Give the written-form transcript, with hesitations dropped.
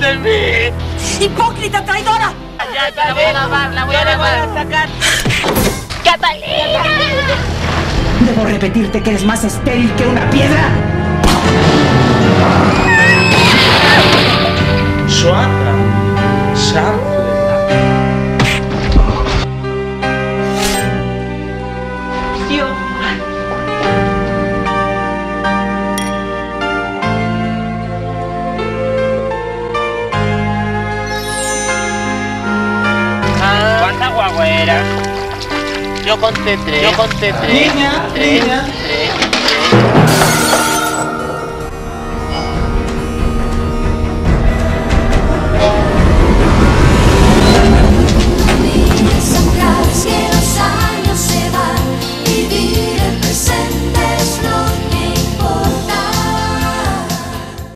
de mí! ¡Hipócrita traidora! Ya, la voy a lavar, la voy a sacar. ¡Catalina! ¿Debo repetirte que eres más estéril que una piedra? Suata, Sharpla. Dios. ¿Cuántas guagüeras? Yo conté tres. Niña.